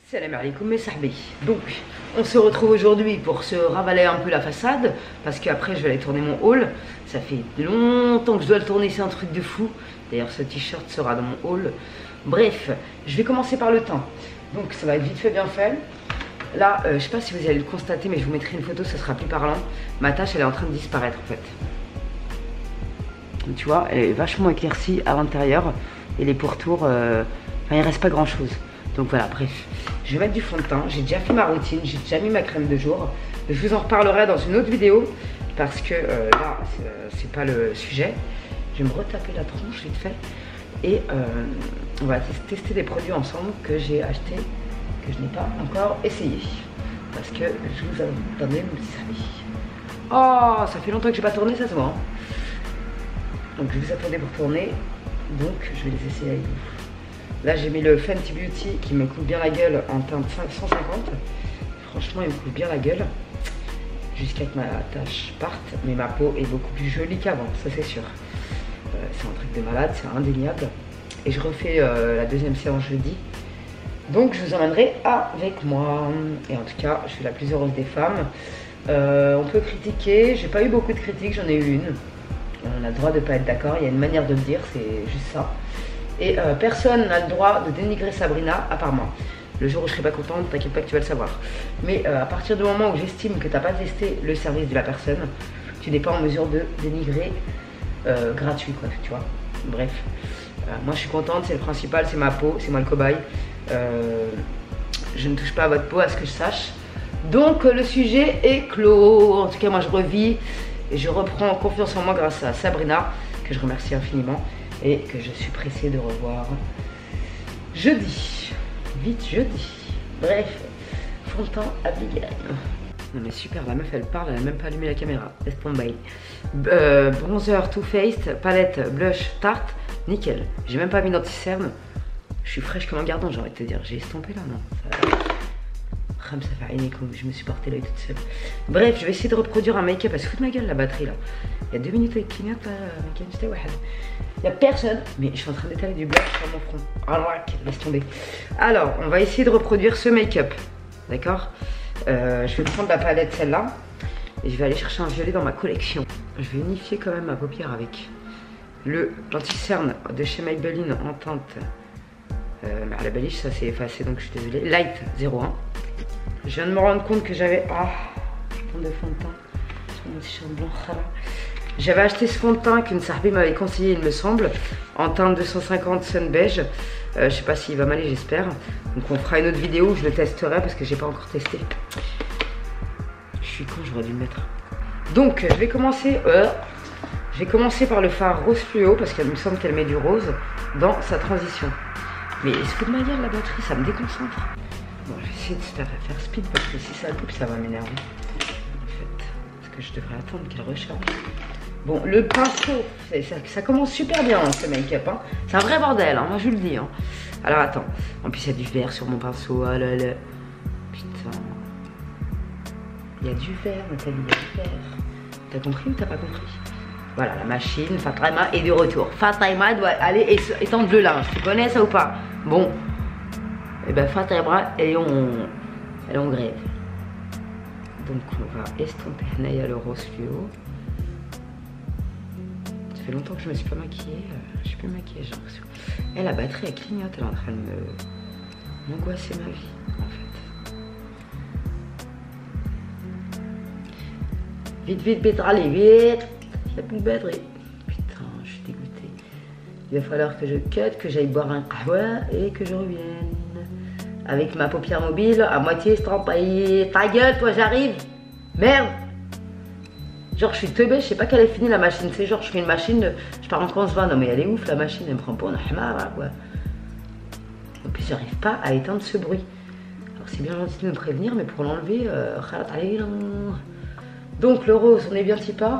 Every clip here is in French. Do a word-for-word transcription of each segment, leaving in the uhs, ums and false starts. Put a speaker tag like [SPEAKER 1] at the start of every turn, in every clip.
[SPEAKER 1] Salam alaikum mes sahbis. Donc on se retrouve aujourd'hui pour se ravaler un peu la façade parce qu'après je vais aller tourner mon haul. Ça fait longtemps que je dois le tourner, c'est un truc de fou. D'ailleurs ce t-shirt sera dans mon haul. Bref, je vais commencer par le temps. Donc ça va être vite fait bien fait. Là euh, je sais pas si vous allez le constater, mais je vous mettrai une photo, ça sera plus parlant. Ma tâche elle est en train de disparaître en fait. Tu vois, elle est vachement éclaircie à l'intérieur. Et les pourtours, euh, enfin il reste pas grand chose. Donc voilà, bref, je vais mettre du fond de teint. J'ai déjà fait ma routine, j'ai déjà mis ma crème de jour. Je vous en reparlerai dans une autre vidéo parce que euh, là, c'est pas le sujet. Je vais me retaper la tronche vite fait. Et euh, on va tester des produits ensemble que j'ai achetés, que je n'ai pas encore essayé. Parce que je vous attendais mon petit service. Oh, ça fait longtemps que j'ai pas tourné, ça se voit. Hein. Donc je vous attendais pour tourner. Donc je vais les essayer avec vous. Là j'ai mis le Fenty Beauty qui me couvre bien la gueule en teinte cent cinquante. Franchement il me couvre bien la gueule jusqu'à que ma tache parte. Mais ma peau est beaucoup plus jolie qu'avant, ça c'est sûr. euh, C'est un truc de malade, c'est indéniable. Et je refais euh, la deuxième séance jeudi. Donc je vous emmènerai avec moi. Et en tout cas je suis la plus heureuse des femmes. euh, On peut critiquer, j'ai pas eu beaucoup de critiques, j'en ai eu une. On a le droit de ne pas être d'accord, il y a une manière de le dire, c'est juste ça. Et euh, personne n'a le droit de dénigrer Sabrina, à part moi. Le jour où je serai pas contente, t'inquiète pas que tu vas le savoir. Mais euh, à partir du moment où j'estime que tu n'as pas testé le service de la personne, tu n'es pas en mesure de dénigrer euh, gratuit, quoi, tu vois. Bref, euh, moi je suis contente, c'est le principal, c'est ma peau, c'est moi le cobaye. Euh, je ne touche pas à votre peau, à ce que je sache. Donc le sujet est clos. En tout cas, moi je revis. Et je reprends confiance en moi grâce à Sabrina, que je remercie infiniment et que je suis pressée de revoir jeudi. Vite jeudi. Bref, fond de teint Abigail. Non mais super, la meuf elle parle, elle a même pas allumé la caméra. Laisse tomber. Euh, bronzer Too Faced, palette, blush, tarte, nickel. J'ai même pas mis d'anti-cerne. Je suis fraîche comme un gardon, j'ai envie de te dire. J'ai estompé là, non ça... ça fait rien comme je me suis porté l'œil toute seule. Bref, je vais essayer de reproduire un make-up. Elle se fout de ma gueule la batterie là. Il y a deux minutes avec clignote là. Il y a personne. Mais je suis en train d'étaler du blush sur mon front. Ah, laisse tomber. Alors, on va essayer de reproduire ce make-up. D'accord. euh, Je vais prendre la palette celle-là. Et je vais aller chercher un violet dans ma collection. Je vais unifier quand même ma paupière avec le l'anti-cerne de chez Maybelline en teinte. Euh, mais à la baliche, ça s'est effacé donc je suis désolée. Light zéro un. Je viens de me rendre compte que j'avais... Ah, je prends de fond de teint sur mon t-shirt blanc. J'avais acheté ce fond de teint qu'une sahbi m'avait conseillé, il me semble, en teinte deux cent cinquante Sun Beige. Euh, je sais pas s'il va m'aller, j'espère. Donc on fera une autre vidéo où je le testerai parce que j'ai pas encore testé. Je suis con, j'aurais dû le mettre. Donc je vais commencer... Euh, je vais commencer par le fard rose fluo parce qu'il me semble qu'elle met du rose dans sa transition. Mais il se fout de ma gueule la batterie, ça me déconcentre. Bon, je vais essayer de faire, faire speed parce que si ça coupe, ça va m'énerver. En fait, parce que je devrais attendre qu'elle recharge. Bon, le pinceau, ça, ça commence super bien hein, ce make-up. Hein. C'est un vrai bordel, hein, moi je vous le dis. Hein. Alors attends, en plus il y a du vert sur mon pinceau. Oh là là. Putain. Il y a du vert, Nathalie, il y a du vert. T'as compris ou t'as pas compris? Voilà, la machine, Fatima est de retour. Fatima doit aller étendre le linge. Tu connais ça ou pas? Bon. Et ben Fatima, elle est en, elle est en grève. Donc on va estomper Naya le rose fluo. Ça fait longtemps que je me suis pas maquillée. Je suis plus maquillée, j'ai l'impression. Et la batterie, elle clignote, elle est en train de me m'angoisser ma vie, en fait. Vite, vite, vite, allez, vite. J'ai plus de batterie. Putain, je suis dégoûtée. Il va falloir que je cut, que j'aille boire un kahwa et que je revienne. Avec ma paupière mobile à moitié estrampée. Ta gueule, toi, j'arrive. Merde. Genre, je suis teubée, je sais pas qu'elle est finie la machine. C'est genre, je fais une machine, je pars en conce-va. Non, mais elle est ouf la machine, elle me prend pas un hamara, quoi. En plus, j'arrive pas à éteindre ce bruit. Alors, c'est bien gentil de me prévenir, mais pour l'enlever, euh, donc, le rose, on est bien tipard.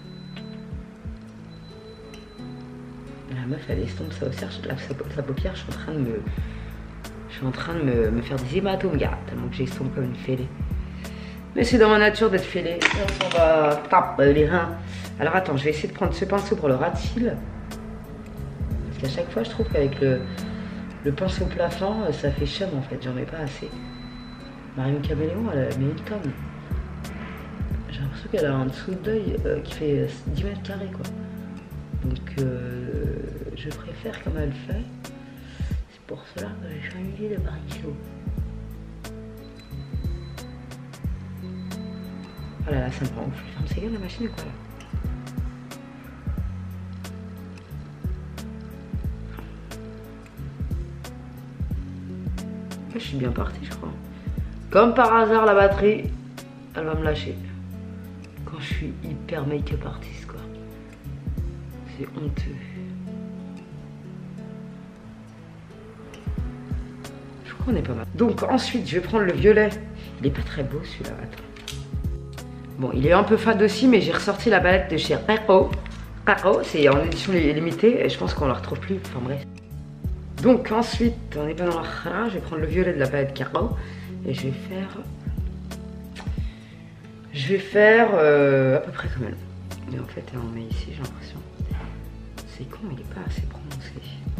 [SPEAKER 1] La meuf, elle estompe ça au cercle, sa, sa paupière, je suis en train de me. Je suis en train de me, me faire des hématomes, gars, tellement que j'estompe comme une fêlée. Mais c'est dans ma nature d'être fêlée. On s'en va taper les reins. Alors attends, je vais essayer de prendre ce pinceau pour le ras de cils. Parce qu'à chaque fois, je trouve qu'avec le, le pinceau plafond, ça fait chum en fait, j'en mets pas assez. Marion Caméléon, elle a mis une tonne. J'ai l'impression qu'elle a un dessous d'œil euh, qui fait dix mètres carrés quoi. Donc euh, je préfère comme elle fait. C'est pour cela que j'ai changé de pinceau. Oh là là, ça me rend ouf. Ferme ses gueules la machine ou quoi là? Je suis bien partie je crois. Comme par hasard la batterie, elle va me lâcher. Quand je suis hyper make-up artiste quoi. C'est honteux. Je crois qu'on est pas mal. Donc ensuite je vais prendre le violet. Il est pas très beau celui-là, attends. Bon il est un peu fade aussi mais j'ai ressorti la palette de chez Caro. Caro, c'est en édition limitée et je pense qu'on la retrouve plus, enfin bref. Donc ensuite, on n'est pas dans la khara, je vais prendre le violet de la palette Caro et je vais faire, je vais faire euh, à peu près comme elle. Mais en fait, elle en met ici, j'ai l'impression. C'est con, il n'est pas assez prononcé.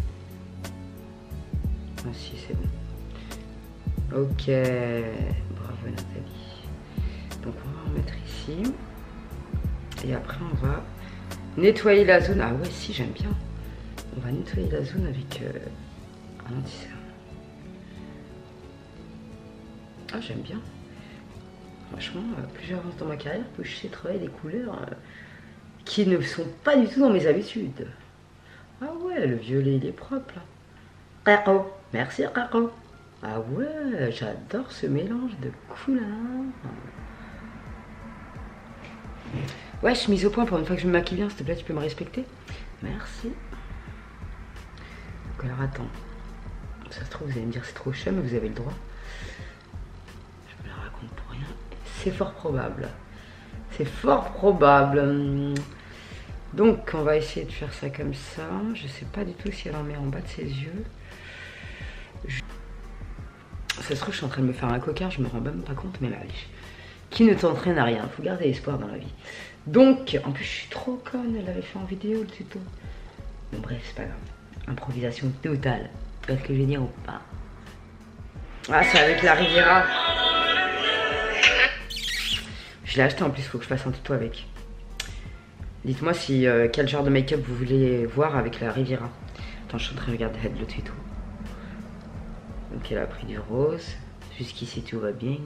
[SPEAKER 1] Ah si, c'est bon. Ok, bravo Nathalie. Donc on va en mettre ici. Et après, on va nettoyer la zone. Ah ouais, si, j'aime bien. On va nettoyer la zone avec euh, un anti-cerne. Ah, j'aime bien. Franchement, euh, plus j'avance dans ma carrière, plus je sais travailler des couleurs euh, qui ne sont pas du tout dans mes habitudes. Ah ouais, le violet, il est propre là. Caro, merci Caro. Ah ouais, j'adore ce mélange de couleurs. Ouais, je suis mise au point pour une fois que je me maquille bien, s'il te plaît, tu peux me respecter? Merci. Donc alors attends, ça se trouve vous allez me dire c'est trop chum, mais vous avez le droit. Je me la raconte pour rien. C'est fort probable. C'est fort probable. Donc on va essayer de faire ça comme ça. Je sais pas du tout si elle en met en bas de ses yeux. Je... Ça se trouve je suis en train de me faire un coquin, je me rends même pas compte, mais là, qui ne t'entraîne à rien, faut garder espoir dans la vie. Donc, en plus je suis trop conne, elle avait fait en vidéo le tuto. Bon bref, c'est pas grave. Improvisation totale. Est-ce que je vais dire ou pas? Ah, c'est avec la Riviera. Je l'ai acheté en plus, il faut que je fasse un tuto avec. Dites-moi si euh, quel genre de make-up vous voulez voir avec la Riviera. Attends, je suis en train de regarder le tuto. Donc elle a pris du rose. Jusqu'ici tout va bien.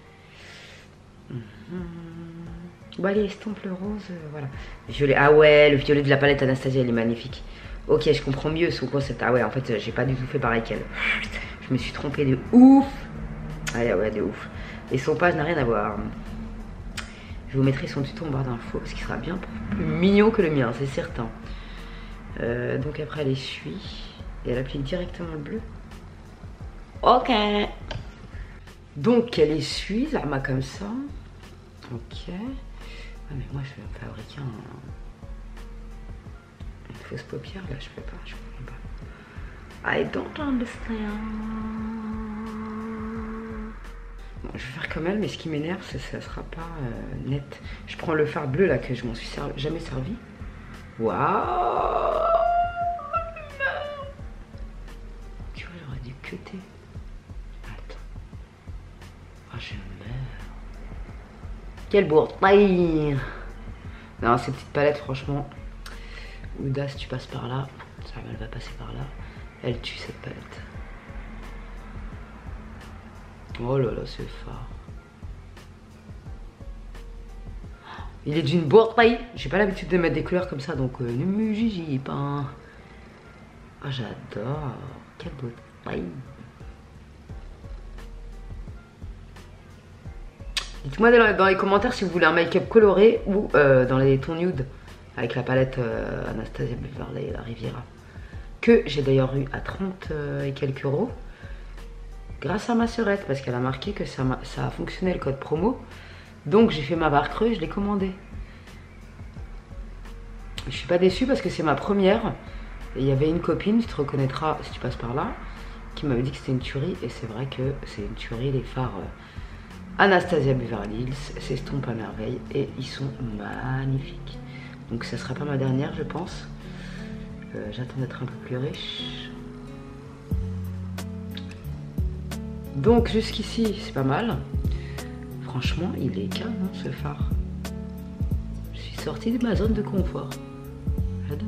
[SPEAKER 1] Mmh. Bon allez, estompe le rose, euh, voilà. Violet. Ah ouais, le violet de la palette Anastasia, il est magnifique. Ok, je comprends mieux son concept. Ah ouais, en fait, j'ai pas du tout fait pareil qu'elle. Je me suis trompée de ouf. Ah ouais, de ouf. Et son page n'a rien à voir. Je vous mettrai son tuto en barre d'infos, parce qu'il sera bien plus mignon que le mien, c'est certain. Euh, donc après, elle essuie. Et elle applique directement le bleu. Ok. Donc elle essuie, Zama comme ça. Ok. Ah mais moi je vais me fabriquer un... une fausse paupière là, je peux pas, je comprends pas. I don't understand. Bon, je vais faire comme elle, mais ce qui m'énerve, c'est que ça sera pas euh, net. Je prends le fard bleu là que je m'en suis servi, jamais servi. Waouh. Tu vois, j'aurais dû cutter. Je meurs. Quelle bourre-taille. Non, ces petites palettes, franchement. Audace, tu passes par là. Ça, elle va passer par là. Elle tue cette palette. Oh là là, c'est fort. Il est d'une bourre-taille. J'ai pas l'habitude de mettre des couleurs comme ça, donc euh, ne me jugez pas. Ah, j'adore. Quelle bourre-taille. Dites-moi dans les commentaires si vous voulez un make-up coloré ou euh, dans les tons nude avec la palette euh, Anastasia Beverly et la Riviera. Que j'ai d'ailleurs eu à trente euh, et quelques euros grâce à ma sœurette parce qu'elle a marqué que ça a, ça a fonctionné le code promo. Donc j'ai fait ma barre creuse, je l'ai commandé. Je suis pas déçue parce que c'est ma première. Et il y avait une copine, tu te reconnaîtras si tu passes par là, qui m'avait dit que c'était une tuerie. Et c'est vrai que c'est une tuerie, les fards... Euh, Anastasia Beverly Hills s'estompe à merveille et ils sont magnifiques. Donc ça sera pas ma dernière je pense. Euh, J'attends d'être un peu plus riche. Donc jusqu'ici, c'est pas mal. Franchement, il est calme, hein, ce phare. Je suis sortie de ma zone de confort. J'ai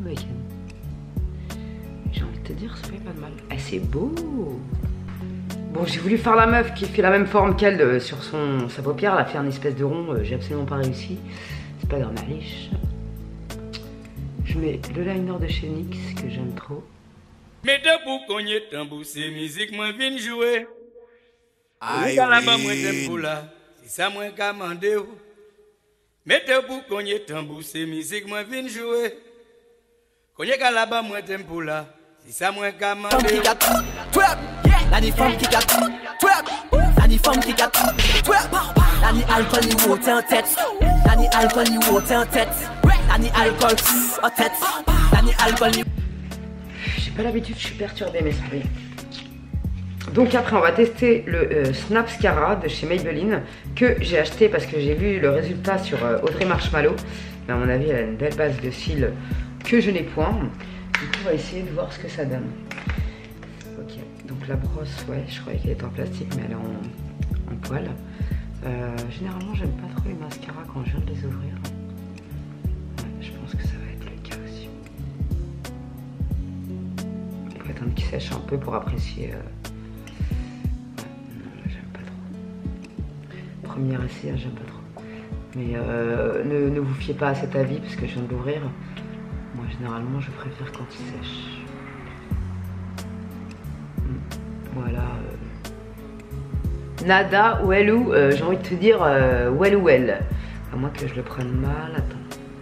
[SPEAKER 1] envie de te dire, ça fait pas de mal. Ah, c'est beau. Bon, j'ai voulu faire la meuf qui fait la même forme qu'elle euh, sur son, sa paupière. Elle a fait un espèce de rond. Euh, j'ai absolument pas réussi. C'est pas grave, allez. Je mets le liner de chez N Y X que j'aime trop.
[SPEAKER 2] Mais debout, cogner tambour, c'est musique, moi viens jouer.
[SPEAKER 3] Aïe, oui.
[SPEAKER 2] C'est ça, moi, commandé. Mais debout, cogner tambour, c'est musique, moi viens jouer. Cogner là-bas, moi t'aime pour là. C'est ça, moi, commandé.
[SPEAKER 3] Nani femme qui gâte, Nani femme qui gâte, Nani alcool ni water en tête, Nani alcool ni water en tête, Nani alcool en tête, Nani alcool ni.
[SPEAKER 1] J'ai pas l'habitude, je suis perturbée, mes souris. Donc après, on va tester le euh, Snapscara de chez Maybelline que j'ai acheté parce que j'ai vu le résultat sur euh, Audrey Marshmallow. Mais à mon avis, elle a une belle base de cils que je n'ai point. Du coup, on va essayer de voir ce que ça donne. Ok, donc la brosse, ouais, je croyais qu'elle était en plastique, mais elle est en, en poil. Euh, généralement, j'aime pas trop les mascaras quand je viens de les ouvrir. Ouais, je pense que ça va être le cas aussi. Il faut attendre qu'il sèche un peu pour apprécier. Euh... Ouais, j'aime pas trop. Premier essai, j'aime pas trop. Mais euh, ne, ne vous fiez pas à cet avis parce que je viens de l'ouvrir. Moi, généralement, je préfère quand il sèche. Voilà. Euh... Nada, well ou, euh, j'ai envie de te dire euh, well ou well. À moins que je le prenne mal, attends.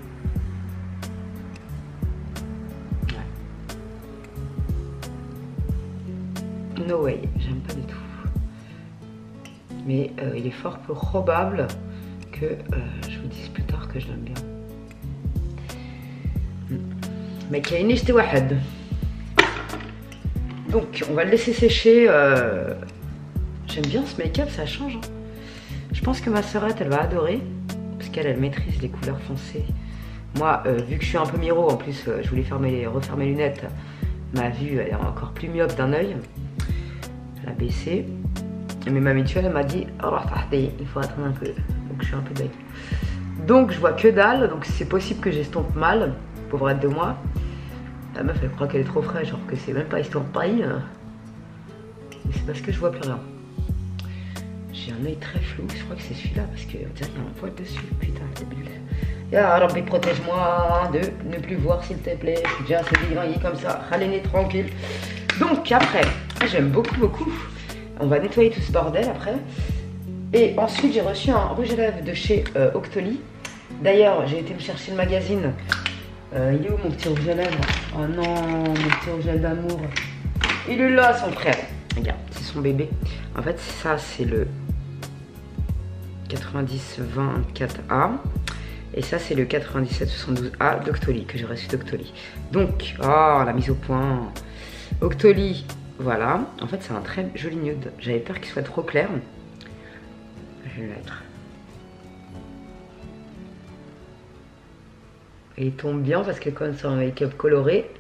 [SPEAKER 1] Ouais. No way, j'aime pas du tout. Mais euh, il est fort peu probable que euh, je vous dise plus tard que je l'aime bien. Mais كاينش حتى واحد. Donc on va le laisser sécher. Euh... J'aime bien ce make-up, ça change. Hein. Je pense que ma sœurette elle va adorer parce qu'elle elle maîtrise les couleurs foncées. Moi, euh, vu que je suis un peu miro, en plus euh, je voulais fermer les, refaire mes lunettes. Ma vue elle est encore plus myope d'un œil. Elle a baissé. Mais ma mutuelle elle m'a dit oh il faut attendre un peu. Donc je suis un peu bête. Donc je vois que dalle. Donc c'est possible que j'estompe mal. Pauvrette de moi. La meuf elle croit qu'elle est trop fraîche alors que c'est même pas estompé. Mais c'est parce que je vois plus rien. J'ai un œil très flou, je crois que c'est celui-là parce qu'il y a un poil dessus. Putain, c'est bulle. Ya Rabbi, protège-moi de ne plus voir s'il te plaît. Je suis déjà assez dégringé comme ça. Allez, tranquille. Donc après, j'aime beaucoup, beaucoup. On va nettoyer tout ce bordel après. Et ensuite, j'ai reçu un rouge à lèvres de chez euh, Octoly. D'ailleurs, j'ai été me chercher le magazine. Euh, il est où mon petit rouge à lèvres? Oh non, mon petit rouge à lèvres d'amour. Il est là, son frère. Regarde, c'est son bébé. En fait, ça, c'est le quatre-vingt-dix vingt-quatre A. Et ça, c'est le quatre-vingt-dix-sept soixante-douze A d'Octoly, que j'ai reçu d'Octoly. Donc, oh, la mise au point. Octoly, voilà. En fait, c'est un très joli nude. J'avais peur qu'il soit trop clair. Je vais le mettre. Et il tombe bien parce que comme c'est un make-up coloré.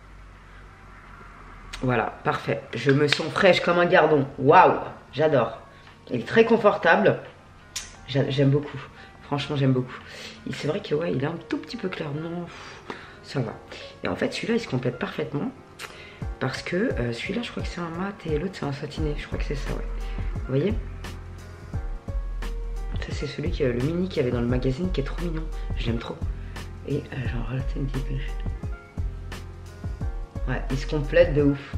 [SPEAKER 1] Voilà, parfait. Je me sens fraîche comme un gardon. Waouh, j'adore. Il est très confortable. J'aime beaucoup. Franchement, j'aime beaucoup. Et c'est vrai que ouais, il est un tout petit peu clair. Non, ça va. Et en fait, celui-là, il se complète parfaitement. Parce que euh, celui-là, je crois que c'est un mat et l'autre, c'est un satiné. Je crois que c'est ça, ouais. Vous voyez? Ça, c'est celui qui, le mini qu'il y avait dans le magazine qui est trop mignon. Je l'aime trop. Et euh, j'en rajoute un petit peu. Ouais, il se complète de ouf.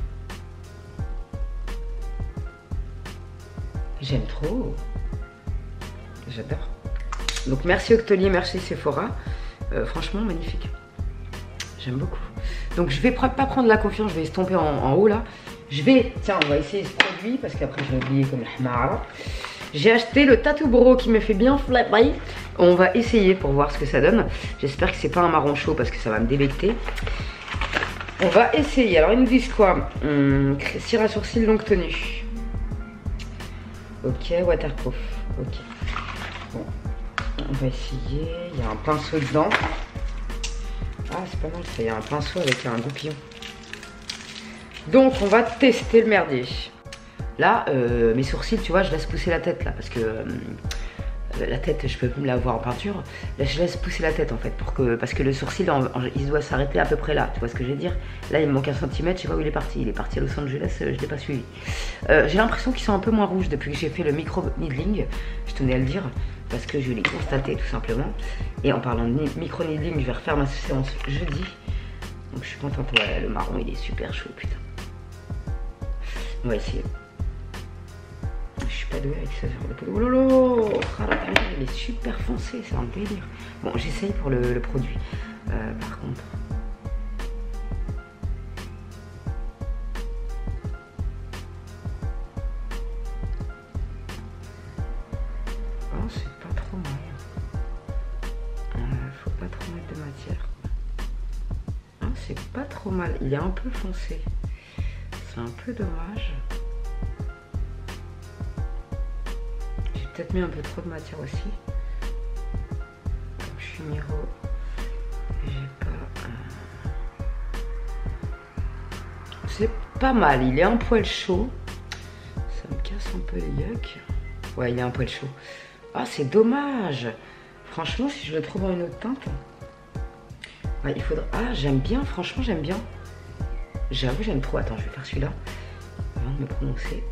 [SPEAKER 1] J'aime trop. J'adore. Donc merci Octoly, merci Sephora. Euh, franchement, magnifique. J'aime beaucoup. Donc je vais pas prendre la confiance, je vais estomper en, en haut là. Je vais, tiens, on va essayer ce produit parce qu'après je vais oublier comme la hamara. J'ai acheté le Tattoo Bro qui me fait bien flipper. On va essayer pour voir ce que ça donne. J'espère que c'est pas un marron chaud parce que ça va me débecter. On va essayer. Alors ils nous disent quoi? hum, Cire à sourcils longue tenue. Ok, waterproof. Ok. Bon. On va essayer. Il y a un pinceau dedans. Ah, c'est pas mal ça. Il y a un pinceau avec un goupillon. Donc on va tester le merdier. Là, euh, mes sourcils, tu vois, je laisse pousser la tête là, parce que euh, la tête, je peux plus me la voir en peinture. Là, je laisse pousser la tête en fait, pour que, parce que le sourcil, en, en, il doit s'arrêter à peu près là. Tu vois ce que je veux dire? Là, il me manque un centimètre, je sais pas où il est parti. Il est parti à Los Angeles, je l'ai pas suivi. Euh, j'ai l'impression qu'ils sont un peu moins rouges depuis que j'ai fait le micro needling. Je tenais à le dire, parce que je l'ai constaté tout simplement. Et en parlant de micro needling, je vais refaire ma séance jeudi. Donc je suis contente. Ouais, le marron, il est super chaud, putain. On va essayer. Je suis pas douée avec ce genre de peau. Oh lolo, il est super foncé, c'est un délire. Bon, j'essaye pour le, le produit. Euh, par contre. Oh, c'est pas trop mal. Euh, faut pas trop mettre de matière. Oh, c'est pas trop mal. Il est un peu foncé. C'est un peu dommage. Peut-être mis un peu trop de matière aussi. Comme je suis miro, j'ai pas. Euh... C'est pas mal. Il est un poil chaud. Ça me casse un peu les yeux. Ouais, il est un poil chaud. Ah, c'est dommage. Franchement, si je le trouve en une autre teinte. Ouais, il faudra. Ah, j'aime bien. Franchement, j'aime bien. J'avoue, j'aime trop. Attends, je vais faire celui-là avant de me prononcer.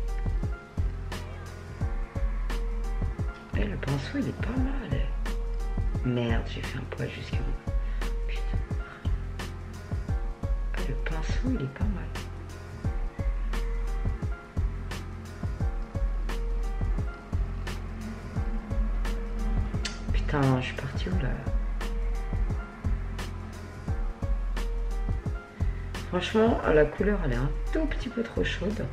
[SPEAKER 1] Eh, le pinceau, il est pas mal. Merde, j'ai fait un poil jusqu'à moi. Putain. Eh, le pinceau, il est pas mal. Putain, je suis partie où là? Franchement, la couleur, elle est un tout petit peu trop chaude.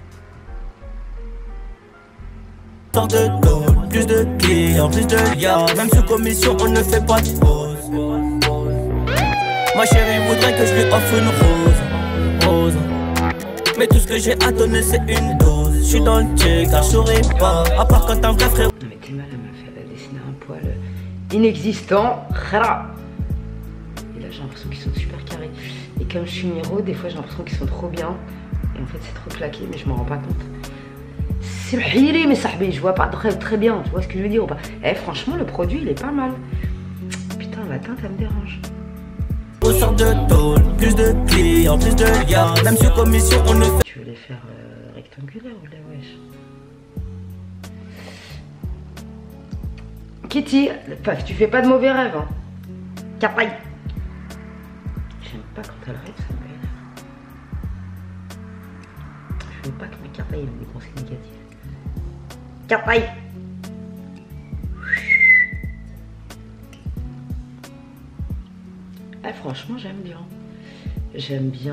[SPEAKER 3] De dos, plus de clients, plus de liens. Même sous commission, on ne fait pas de pause. Ma chérie voudrait que je lui offre une rose, rose. Mais tout ce que j'ai à donner, c'est une dose. Je suis dans le check, car je souris pas. À part quand t'as un vrai frère.
[SPEAKER 1] Non mais t'es mal, elle m'a fait dessiner un poil inexistant. Et là, j'ai l'impression qu'ils sont super carrés. Et comme je suis miro, des fois, j'ai l'impression qu'ils sont trop bien. Et en fait, c'est trop claqué, mais je m'en rends pas compte. C'est le hili, mais ça, je vois pas très, très bien, tu vois ce que je veux dire ou pas? Eh, franchement, le produit, il est pas mal. Putain, la teinte, elle me dérange.
[SPEAKER 3] Au sort de tôle, plus de clients, plus de liens. Même sur commission, on ne fait.
[SPEAKER 1] Tu veux les faire euh, rectangulaires ou là, wesh? Kitty, paf, tu fais pas de mauvais rêves, hein. Capaille. J'aime pas quand elle rêve, ça me énerve. Je veux pas que ma capaille ait des conseils négatifs. Capaille. Ah, franchement, j'aime bien. J'aime bien.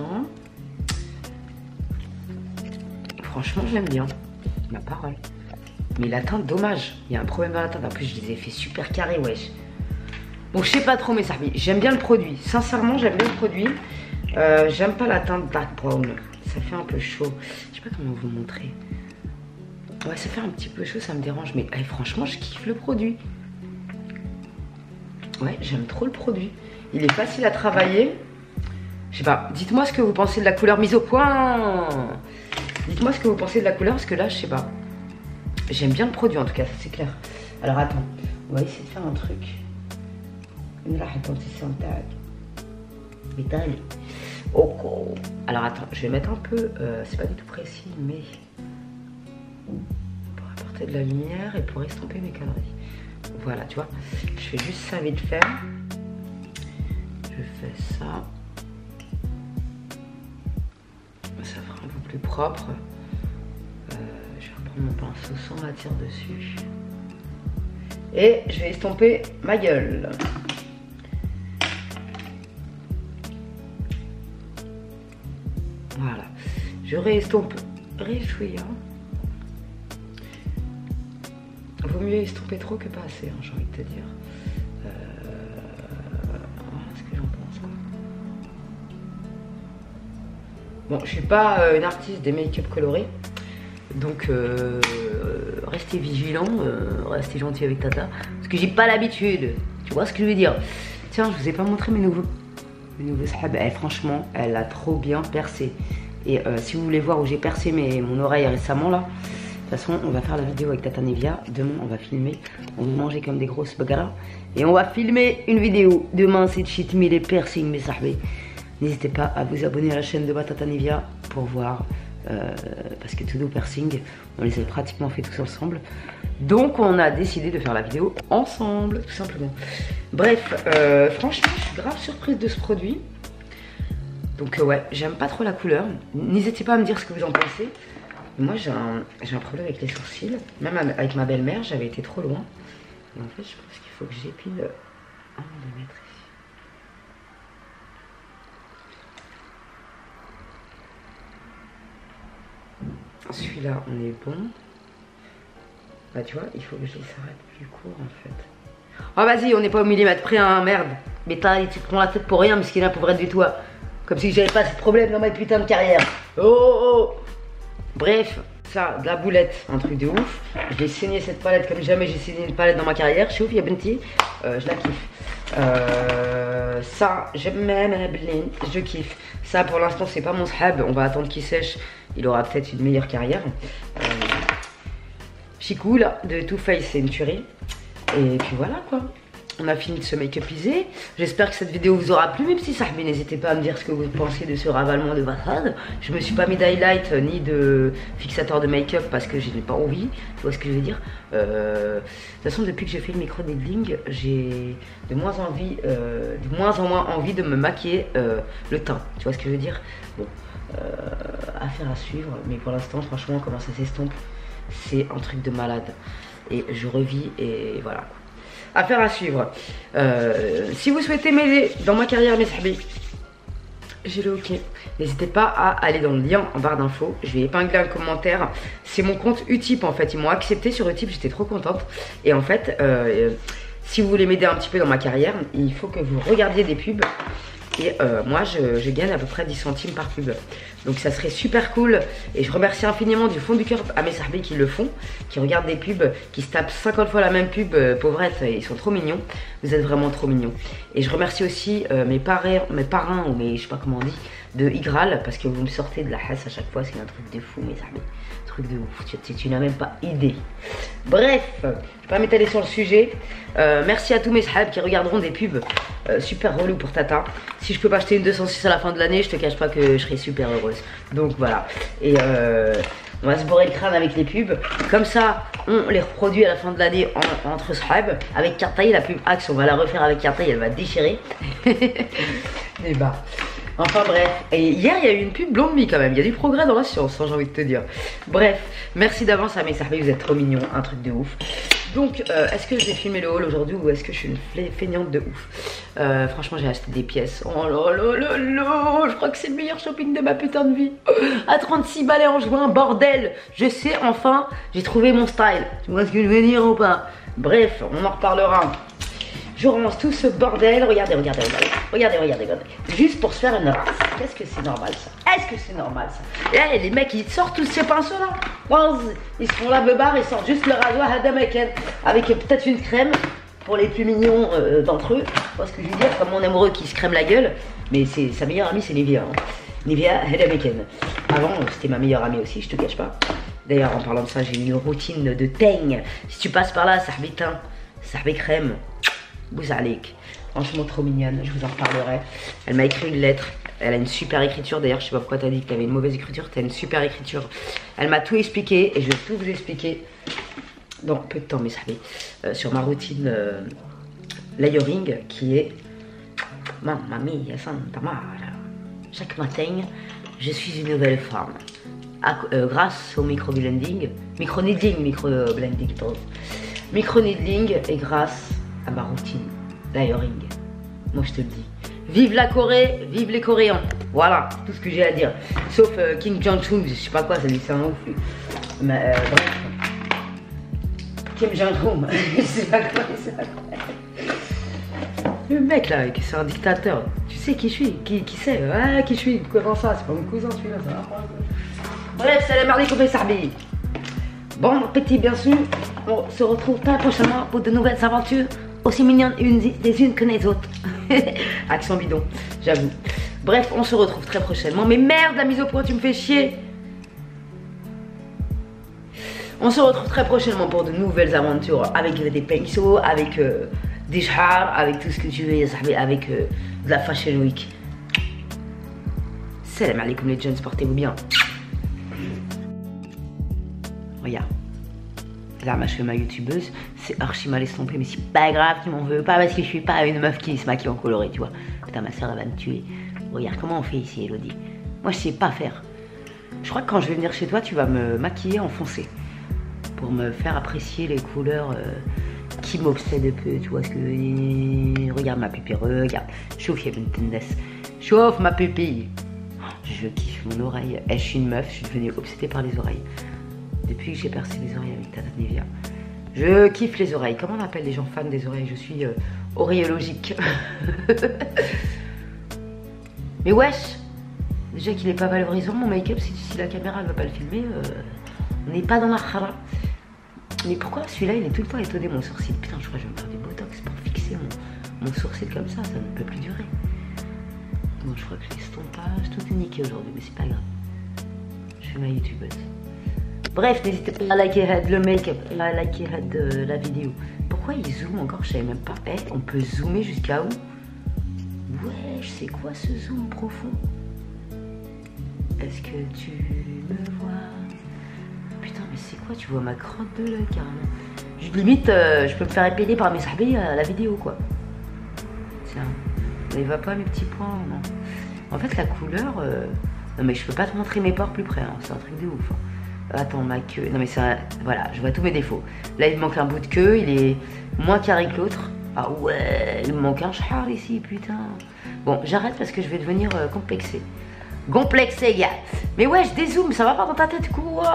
[SPEAKER 1] Franchement, j'aime bien. Ma parole. Mais la teinte, dommage. Il y a un problème dans la teinte. En plus, je les ai fait super carrés, wesh. Donc, je sais pas trop, mes services. J'aime bien le produit. Sincèrement, j'aime bien le produit. Euh, j'aime pas la teinte dark brown. Ça fait un peu chaud. Je sais pas comment vous montrer. Ouais, ça fait un petit peu chaud, ça me dérange. Mais hey, franchement, je kiffe le produit. Ouais, j'aime trop le produit. Il est facile à travailler. Je sais pas, dites-moi ce que vous pensez de la couleur mise au point. Dites-moi ce que vous pensez de la couleur, parce que là, je sais pas. J'aime bien le produit en tout cas, ça c'est clair. Alors attends, on va essayer de faire un truc. Alors attends, je vais mettre un peu, euh, c'est pas du tout précis, mais pour apporter de la lumière et pour estomper mes conneries. Voilà, tu vois, je fais juste ça vite fait. Je fais ça. Ça fera un peu plus propre. Euh, je vais reprendre mon pinceau sans matière dessus. Et je vais estomper ma gueule. Voilà. Je réestompe réfouillant. Vaut mieux estomper trop que pas assez, hein, j'ai envie de te dire. Euh... Voilà ce que j'en pense, quoi. Bon, je suis pas euh, une artiste des make-up colorés. Donc, euh, restez vigilants, euh, restez gentils avec Tata. Parce que j'ai pas l'habitude. Tu vois ce que je veux dire? Tiens, je vous ai pas montré mes nouveaux. Mes nouveaux sahab. Eh, franchement, elle a trop bien percé. Et euh, si vous voulez voir où j'ai percé mes, mon oreille récemment, là, toute façon, on va faire la vidéo avec Tata Nevia. Demain, on va filmer. On va manger comme des grosses bagaras. Et on va filmer une vidéo. Demain, c'est cheat meal et piercing, mes sahbés. N'hésitez pas à vous abonner à la chaîne de ma Tata Nevia pour voir. Euh, parce que tous nos piercings, on les a pratiquement fait tous ensemble. Donc, on a décidé de faire la vidéo ensemble, tout simplement. Bref, euh, franchement, je suis grave surprise de ce produit. Donc, euh, ouais, j'aime pas trop la couleur. N'hésitez pas à me dire ce que vous en pensez. Moi, j'ai un, j'ai un problème avec les sourcils. Même avec ma belle-mère, j'avais été trop loin. Et en fait, je pense qu'il faut que j'épile un millimètre ici. Celui-là, on est bon. Bah, tu vois, il faut que je s'arrête plus court en fait. Oh, vas-y, on n'est pas au millimètre près, hein, merde. Mais t'as, tu te prends la tête pour rien, parce qu'il a pour être du toit. Comme si j'avais pas ce problème dans ma putain de carrière. Oh, oh, oh. Bref, ça, de la boulette, un truc de ouf. Je l'ai saigné cette palette comme jamais j'ai saigné une palette dans ma carrière. Je suis ouf, il y a Benti. Euh, je la kiffe. Euh, ça, j'aime même la blinde. Je kiffe. Ça, pour l'instant, c'est pas mon sahab. On va attendre qu'il sèche. Il aura peut-être une meilleure carrière. Euh, Chicool de Too Faced, c'est une tuerie. Et puis voilà quoi. On a fini de se make-up easy. J'espère que cette vidéo vous aura plu, mes petits sahbis. N'hésitez pas à me dire ce que vous pensez de ce ravalement de façade. Je me suis pas mis d'highlight ni de fixateur de make-up parce que je n'ai pas envie. Tu vois ce que je veux dire? euh, De toute façon, depuis que j'ai fait le micro-needling, j'ai de moins envie, euh, de moins en moins envie de me maquiller euh, le teint. Tu vois ce que je veux dire? Bon, euh, affaire à suivre. Mais pour l'instant, franchement, comment ça s'estompe, c'est un truc de malade. Et je revis et voilà. Affaire à suivre. Euh, si vous souhaitez m'aider dans ma carrière, mes sahbis, j'ai le ok. N'hésitez pas à aller dans le lien en barre d'infos. Je vais épingler un commentaire. C'est mon compte Utip en fait. Ils m'ont accepté sur Utip. J'étais trop contente. Et en fait, euh, si vous voulez m'aider un petit peu dans ma carrière, il faut que vous regardiez des pubs. Et euh, moi, je, je gagne à peu près dix centimes par pub. Donc ça serait super cool. Et je remercie infiniment du fond du cœur à mes sahbis qui le font, qui regardent des pubs, qui se tapent cinquante fois la même pub, euh, pauvrette. Ils sont trop mignons. Vous êtes vraiment trop mignons. Et je remercie aussi euh, mes, parrains, mes parrains, ou mes, je sais pas comment on dit, de Igral, parce que vous me sortez de la hasse à chaque fois. C'est un truc de fou, mes sahbis. Truc de ouf. Tu, tu, tu n'as même pas idée. Bref, je vais pas m'étaler sur le sujet. Euh, merci à tous mes sahbs qui regarderont des pubs euh, super relou pour Tata. Si je peux pas acheter une deux cent six à la fin de l'année, je te cache pas que je serai super heureuse. Donc voilà. Et euh, on va se bourrer le crâne avec les pubs. Comme ça, on les reproduit à la fin de l'année en, entre sahbs. Avec Cartail, la pub Axe, on va la refaire avec Cartail, elle va déchirer. Et bah. Enfin bref, et hier il y a eu une pub Blonde Me quand même, il y a du progrès dans la science, hein, j'ai envie de te dire. Bref, merci d'avance à mes sahbis, vous êtes trop mignons, un truc de ouf. Donc, euh, est-ce que je vais filmer le haul aujourd'hui ou est-ce que je suis une feignante de ouf? euh, Franchement, j'ai acheté des pièces. Oh là là là là, je crois que c'est le meilleur shopping de ma putain de vie. À trente-six balais en juin, bordel. Je sais, enfin, j'ai trouvé mon style. Tu vois ce que je veux dire ou pas? Bref, on en reparlera. Je relance tout ce bordel. Regardez, regardez, regardez. Regardez, regardez, regardez. Juste pour se faire une... Qu'est-ce que c'est normal ça? Est-ce que c'est normal ça? Et hey, les mecs, ils sortent tous ces pinceaux là. Ils se font la beubare, ils sortent juste le rasoir Hadamaken avec peut-être une crème pour les plus mignons euh, d'entre eux. Tu vois ce que je veux dire? Comme mon amoureux qui se crème la gueule. Mais c'est sa meilleure amie, c'est Nivea. Hein. Nivea Hadamaken. Avant, c'était ma meilleure amie aussi, je te cache pas. D'ailleurs, en parlant de ça, j'ai une routine de teigne. Si tu passes par là, ça sahbi teint, sahbi crème. Bouzalik, franchement trop mignonne, je vous en reparlerai. Elle m'a écrit une lettre, elle a une super écriture. D'ailleurs, je sais pas pourquoi t'as dit que t'avais une mauvaise écriture, t'as une super écriture. Elle m'a tout expliqué et je vais tout vous expliquer dans peu de temps, mes sahbis, euh, sur ma routine euh, layering qui est Mamma mia Santa Mara. Chaque matin, je suis une nouvelle femme. À, euh, grâce au micro-blending, micro-needling, micro-blending, micro-needling et grâce à ma routine layering. Moi je te le dis. Vive la Corée, vive les Coréens. Voilà, tout ce que j'ai à dire. Sauf euh, Kim Jong-un, je sais pas quoi, ça lui c'est un ouf lui. Mais euh, bref. Kim Jong-un, je sais pas quoi, je sais pas quoi. Le mec là, c'est un dictateur. Tu sais qui je suis? Qui, qui c'est? Ah, qui je suis? Comment ça? C'est pas mon cousin celui-là, ça va. Bref, c'est la merde comme les sahbis. Bon, petit bien sûr, on se retrouve très prochainement pour de nouvelles aventures. Aussi mignonnes une, les unes que les autres. Accent bidon, j'avoue. Bref, on se retrouve très prochainement. Mais merde, la mise au point, tu me fais chier. On se retrouve très prochainement pour de nouvelles aventures avec euh, des pinceaux, avec euh, des chars, avec tout ce que tu veux, avec euh, de la Fashion Week. Salam alaikum les jeunes, portez-vous bien. Regarde. Là, ma ma youtubeuse, c'est archi mal estompé, mais c'est pas grave, tu m'en veux pas parce que je suis pas une meuf qui se maquille en coloré, tu vois. Putain, ma soeur, elle va me tuer. Regarde comment on fait ici, Elodie. Moi, je sais pas faire. Je crois que quand je vais venir chez toi, tu vas me maquiller en foncé pour me faire apprécier les couleurs euh, qui m'obsèdent un peu, tu vois ce que je veux dire. Regarde ma pupille, regarde. Chauffe, il y a une tendresse. Chauffe ma pupille. Je kiffe mon oreille. Eh, je suis une meuf, je suis devenue obsédée par les oreilles. Depuis que j'ai percé les oreilles avec Tata Nivea. Je kiffe les oreilles. Comment on appelle les gens fans des oreilles? Je suis euh, oreillologique. Mais wesh, déjà qu'il n'est pas valorisant mon make-up, si, si la caméra ne veut pas le filmer, euh, on n'est pas dans la khara. Mais pourquoi celui-là il est tout le temps étonné mon sourcil? Putain, je crois que je vais me faire du botox pour fixer mon, mon sourcil comme ça, ça ne peut plus durer. Bon, je crois que l'estompage, tout est niqué aujourd'hui, mais c'est pas grave. Je fais ma youtubeuse. Bref, n'hésitez pas à liker le make-up, à liker de la vidéo. Pourquoi il zoome encore? Je savais même pas. Eh, on peut zoomer jusqu'à où? Ouais, je sais quoi ce zoom profond? Est-ce que tu me vois? Putain, mais c'est quoi? Tu vois ma crotte de l'œil carrément. Je, limite, euh, je peux me faire épeler par mes sahbis à la vidéo quoi. Tiens, il va pas mes petits points, non. En fait, la couleur. Euh... Non, mais je peux pas te montrer mes pores plus près, hein. C'est un truc de ouf. Hein. Attends, ma queue. Non, mais ça. Voilà, je vois tous mes défauts. Là, il me manque un bout de queue, il est moins carré que l'autre. Ah ouais, il me manque un char ici, putain. Bon, j'arrête parce que je vais devenir euh, complexé. Complexé, gars. Mais ouais, je dézoome, ça va pas dans ta tête, quoi.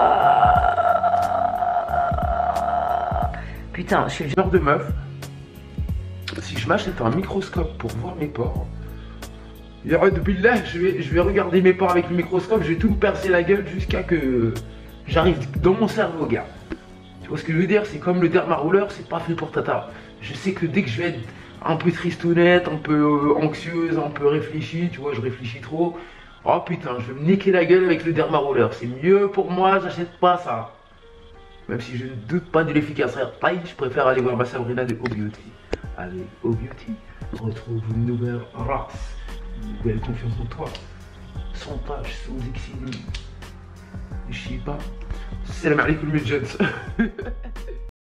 [SPEAKER 1] Putain, je suis le
[SPEAKER 4] genre de meuf. Si je m'achète un microscope pour voir mes pores, depuis là, je vais, je vais regarder mes pores avec le microscope, je vais tout me percer la gueule jusqu'à que j'arrive dans mon cerveau, gars. Tu vois ce que je veux dire? C'est comme le dermarouleur, c'est pas fait pour tata. Je sais que dès que je vais être un peu tristounette, un peu euh, anxieuse, un peu réfléchie, tu vois, je réfléchis trop. Oh putain, je vais me niquer la gueule avec le dermarouleur. C'est mieux pour moi, j'achète pas ça. Même si je ne doute pas de l'efficacité, je préfère aller voir ma Sabrina de O Beauty. Allez, O Beauty, retrouve une nouvelle race, une nouvelle confiance en toi, sans tâche, sans exil. Je sais pas. Salam alaikum les jeunes.